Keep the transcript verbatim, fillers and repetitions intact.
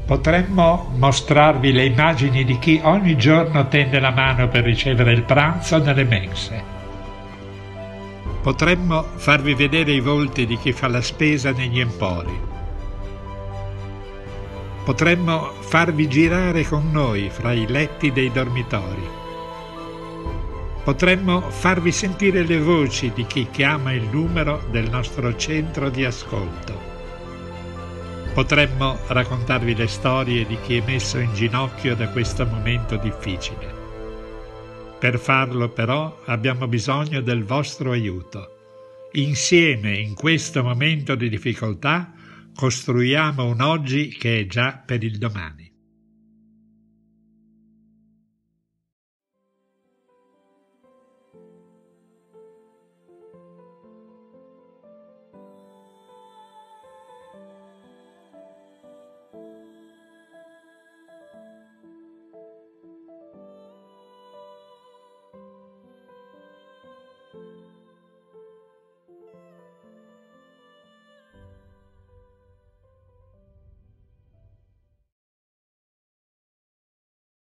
Potremmo mostrarvi le immagini di chi ogni giorno tende la mano per ricevere il pranzo nelle mense. Potremmo farvi vedere i volti di chi fa la spesa negli empori. Potremmo farvi girare con noi fra i letti dei dormitori. Potremmo farvi sentire le voci di chi chiama il numero del nostro centro di ascolto. Potremmo raccontarvi le storie di chi è messo in ginocchio da questo momento difficile. Per farlo, però, abbiamo bisogno del vostro aiuto. Insieme, in questo momento di difficoltà, costruiamo un oggi che è già per il domani.